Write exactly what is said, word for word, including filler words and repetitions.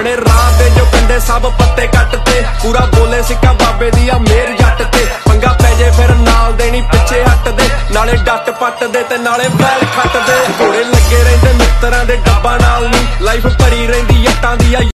ਆਪਣੇ ਰਾਹ ਦੇ ਜੋ ਕੰਡੇ ਸਭ ਪੱਤੇ ਕੱਟ ਤੇ ਪੂਰਾ ਬੋਲੇ ਸਿੱਕਾ ਬਾਬੇ ਦੀ ਆ ਮੇਰ ਜੱਟ ਤੇ ਪੰਗਾ ਪੈ ਜੇ ਫਿਰ ਨਾਲ ਦੇਣੀ ਪਿੱਛੇ ਹੱਟ ਦੇ ਨਾਲੇ ਡੱਟ ਪੱਟ ਦੇ ਤੇ ਨਾਲੇ ਬੈਲ ਖੱਟ ਦੇ ਘੋੜੇ ਲੱਗੇ ਰਹਿੰਦੇ ਮਿੱਤਰਾਂ ਦੇ ਡੱਬਾ ਨਾਲ ਨੀ ਲਾਈਫ ਭਰੀ ਰਹਿੰਦੀ ਜੱਟਾਂ ਦੀ ਆ